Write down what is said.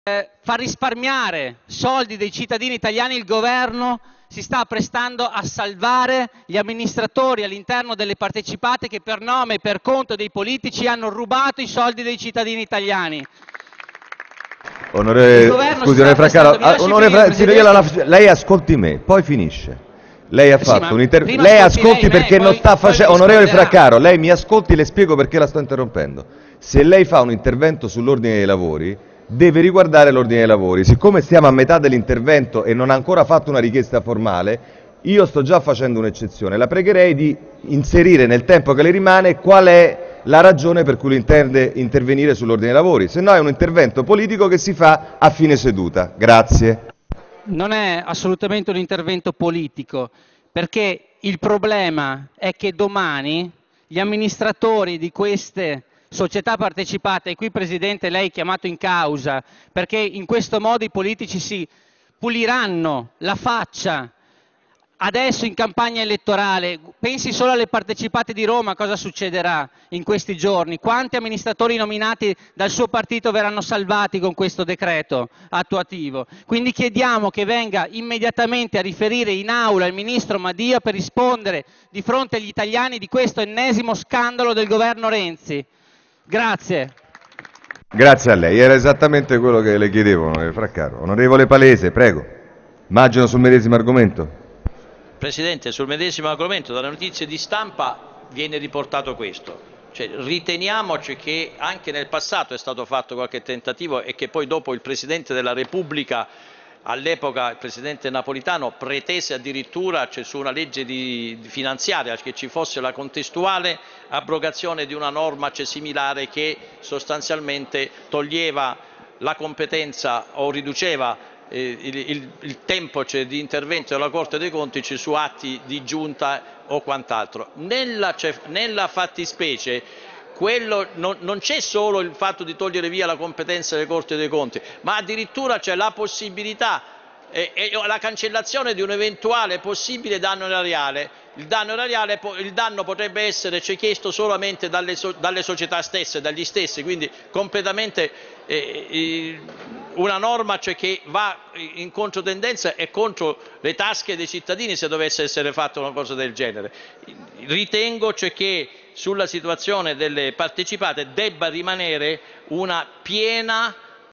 far risparmiare soldi dei cittadini italiani, il governo si sta apprestando a salvare gli amministratori all'interno delle partecipate che per nome e per conto dei politici hanno rubato i soldi dei cittadini italiani. Scusi, lei ascolti me, poi finisce. Lei ha fatto un intervento. Lei ascolti perché non sta facendo. Onorevole Fraccaro, lei mi ascolti, le spiego perché la sto interrompendo. Se lei fa un intervento sull'ordine dei lavori, deve riguardare l'ordine dei lavori. Siccome stiamo a metà dell'intervento e non ha ancora fatto una richiesta formale, io sto già facendo un'eccezione. La pregherei di inserire nel tempo che le rimane qual è la ragione per cui intende intervenire sull'ordine dei lavori, se no è un intervento politico che si fa a fine seduta. Grazie. Non è assolutamente un intervento politico, perché il problema è che domani gli amministratori di queste società partecipate, e qui Presidente lei è chiamato in causa, perché in questo modo i politici si puliranno la faccia. Adesso in campagna elettorale, pensi solo alle partecipate di Roma, cosa succederà in questi giorni? Quanti amministratori nominati dal suo partito verranno salvati con questo decreto attuativo? Quindi chiediamo che venga immediatamente a riferire in aula il ministro Madia per rispondere di fronte agli italiani di questo ennesimo scandalo del governo Renzi. Grazie. Grazie a lei, era esattamente quello che le chiedevo, onorevole Fraccaro. Onorevole Palese, prego. Immagino sul medesimo argomento. Presidente, sul medesimo argomento, dalle notizie di stampa viene riportato questo. Cioè, riteniamoci che anche nel passato è stato fatto qualche tentativo e che poi dopo il Presidente della Repubblica, all'epoca il Presidente Napolitano, pretese addirittura su una legge finanziaria che ci fosse la contestuale abrogazione di una norma similare che sostanzialmente toglieva la competenza o riduceva il tempo di intervento della Corte dei Conti su atti di giunta o quant'altro. Nella fattispecie non c'è solo il fatto di togliere via la competenza delle Corti dei Conti, ma addirittura c'è la possibilità e la cancellazione di un eventuale possibile danno erariale. Il danno potrebbe essere chiesto solamente dalle società stesse, dagli stessi, quindi completamente una norma che va in controtendenza e contro le tasche dei cittadini se dovesse essere fatta una cosa del genere. Ritengo che sulla situazione delle partecipate debba rimanere una piena